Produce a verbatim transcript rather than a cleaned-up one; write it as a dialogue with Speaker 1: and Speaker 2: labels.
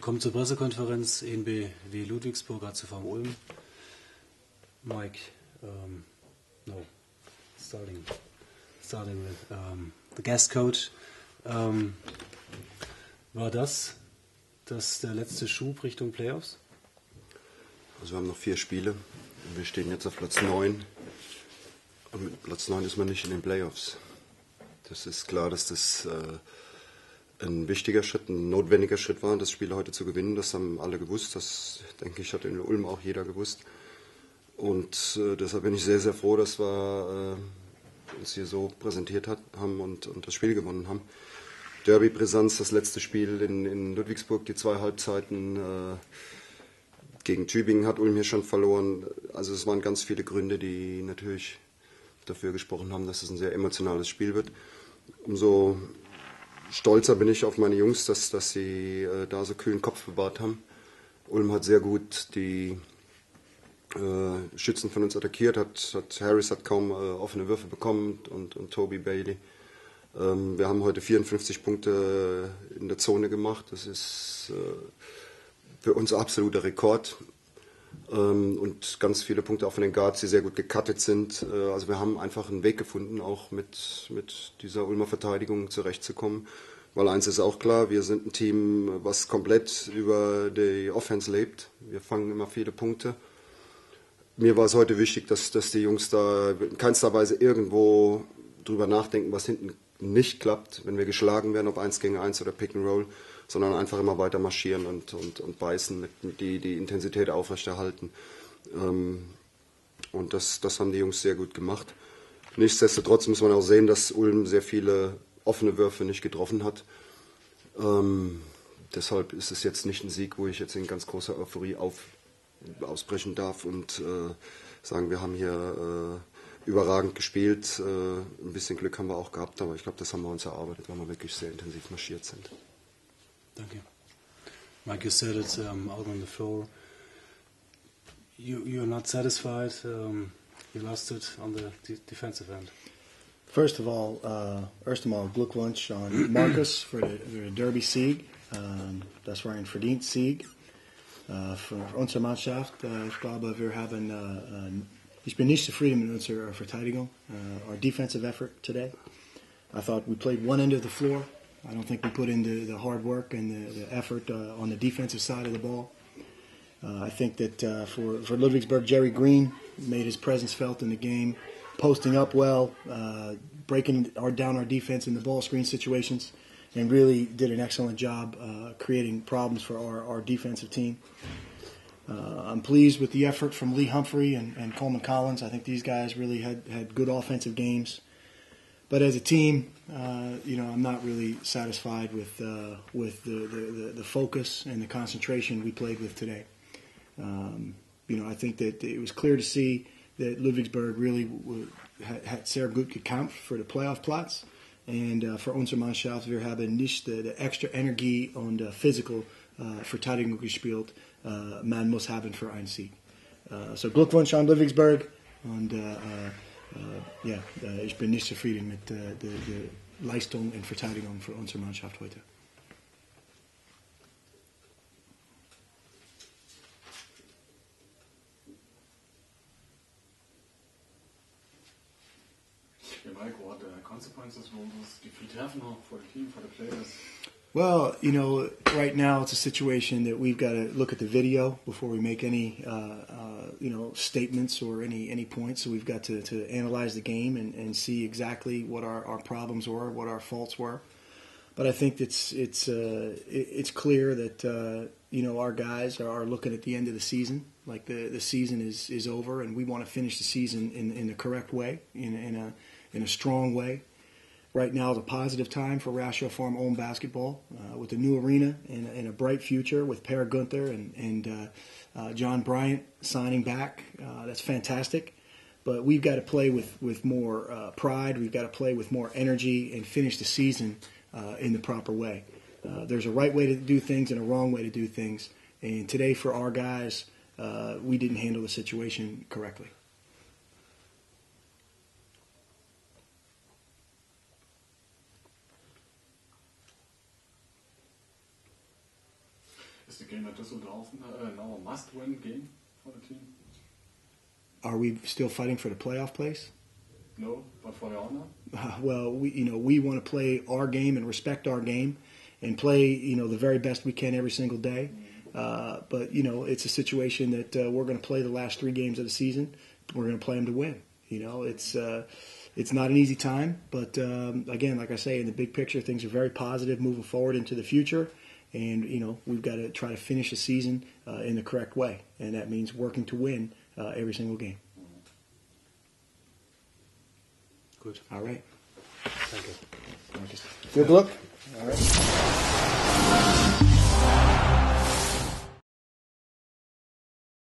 Speaker 1: Willkommen zur Pressekonferenz E N B W Ludwigsburg, A C V Ulm. Mike, um, no, starting, starting with um, the guest coach. Um, war das, das der letzte Schub Richtung Playoffs?
Speaker 2: Also wir haben noch vier Spiele. Wir stehen jetzt auf Platz neun. Und mit Platz neun ist man nicht in den Playoffs. Das ist klar, dass das äh, ein wichtiger Schritt, ein notwendiger Schritt war, das Spiel heute zu gewinnen. Das haben alle gewusst. Das, denke ich, hat in Ulm auch jeder gewusst. Und äh, deshalb bin ich sehr, sehr froh, dass wir äh, uns hier so präsentiert hat, haben und, und das Spiel gewonnen haben. Derby-Brisanz, das letzte Spiel in, in Ludwigsburg, die zwei Halbzeiten äh, gegen Tübingen hat Ulm hier schon verloren. Also es waren ganz viele Gründe, die natürlich dafür gesprochen haben, dass es ein sehr emotionales Spiel wird. Umso stolzer bin ich auf meine Jungs, dass, dass sie äh, da so kühlen Kopf bewahrt haben. Ulm hat sehr gut die äh, Schützen von uns attackiert, hat, hat Harris hat kaum äh, offene Würfe bekommen und, und Toby Bailey. Ähm, wir haben heute vierundfünfzig Punkte in der Zone gemacht. Das ist äh, für uns absoluter Rekord. Ähm, und ganz viele Punkte auch von den Guards, die sehr gut gecuttet sind. Äh, also wir haben einfach einen Weg gefunden, auch mit, mit dieser Ulmer Verteidigung zurechtzukommen. Weil eins ist auch klar, wir sind ein Team, was komplett über die Offense lebt. Wir fangen immer viele Punkte. Mir war es heute wichtig, dass, dass die Jungs da in keinster Weise irgendwo drüber nachdenken, was hinten nicht klappt, wenn wir geschlagen werden auf eins gegen eins oder Pick and Roll, sondern einfach immer weiter marschieren und, und, und beißen, mit, mit die, die Intensität aufrechterhalten. Ähm, und das, das haben die Jungs sehr gut gemacht. Nichtsdestotrotz muss man auch sehen, dass Ulm sehr viele offene Würfe nicht getroffen hat. Ähm, deshalb ist es jetzt nicht ein Sieg, wo ich jetzt in ganz großer Euphorie auf, ausbrechen darf und äh, sagen, wir haben hier äh, überragend gespielt. Äh, ein bisschen Glück haben wir auch gehabt, aber ich glaube, das haben wir uns erarbeitet, weil wir wirklich sehr intensiv marschiert sind.
Speaker 1: Thank you. Mike, you said it um, out on the floor. You, you're not satisfied. Um, you lost it on the de defensive end.
Speaker 3: First of all, uh, erst einmal Glückwunsch an Marcus für den Derby-Sieg. Um, das war ein verdienter Sieg uh, für unsere Mannschaft. Uh, ich glaube, wir haben, uh, uh, ich bin nicht zufrieden mit unserer Verteidigung, uh, our defensive effort today. I thought we played one end of the floor. I don't think we put in the, the hard work and the, the effort uh, on the defensive side of the ball. Uh, I think that uh, for, for Ludwigsburg, Jerry Green made his presence felt in the game, posting up well, uh, breaking our, down our defense in the ball screen situations, and really did an excellent job uh, creating problems for our, our defensive team. Uh, I'm pleased with the effort from Lee Humphrey and, and Coleman Collins. I think these guys really had, had good offensive games. But as a team, uh, you know, I'm not really satisfied with uh, with the, the, the focus and the concentration we played with today. Um, you know, I think that it was clear to see that Ludwigsburg really w had, had sehr gut gekämpft für die Playoff-Platz. Und uh, für unsere Mannschaft, wir haben nicht die, die extra Energie und uh, Physical uh, Verteidigung gespielt. Uh, man muss haben für einen Sieg. Uh, so Glückwunsch an Ludwigsburg und uh, uh, Uh, ja, uh, ich bin nicht zufrieden mit uh, der de Leistung und Verteidigung für unsere Mannschaft heute.
Speaker 4: Yeah, Mike, what uh, consequences will this defeat have now for the team, for the players?
Speaker 3: Well, you know, right now it's a situation that we've got to look at the video before we make any, uh, uh, you know, statements or any, any points. So we've got to, to analyze the game and, and see exactly what our, our problems were, what our faults were. But I think it's it's uh, it, it's clear that uh, you know our guys are, are looking at the end of the season, like the, the season is, is over, and we want to finish the season in, in the correct way, in, in a in a strong way. Right now is a positive time for Rasho Farm Ulm basketball uh, with a new arena and, and a bright future with Per Gunther and, and uh, uh, John Bryant signing back. Uh, that's fantastic. But we've got to play with, with more uh, pride. We've got to play with more energy and finish the season uh, in the proper way. Uh, there's a right way to do things and a wrong way to do things. And today for our guys, uh, we didn't handle the situation correctly.
Speaker 4: Is the game at Düsseldorf uh, now a must-win game for the team?
Speaker 3: Are we still fighting for the playoff place?
Speaker 4: No, but for the honor?
Speaker 3: Uh, well, we you know we want to play our game and respect our game, and play you know the very best we can every single day. Uh, but you know it's a situation that uh, we're going to play the last three games of the season. We're going to play them to win. You know it's uh, it's not an easy time, but um, again, like I say, in the big picture, things are very positive moving forward into the future. And you know we've got to try to finish the season uh, in the correct way, and that means working to win uh, every single game.
Speaker 1: Good.
Speaker 3: All right.
Speaker 1: Thank you.
Speaker 3: Good luck. All right.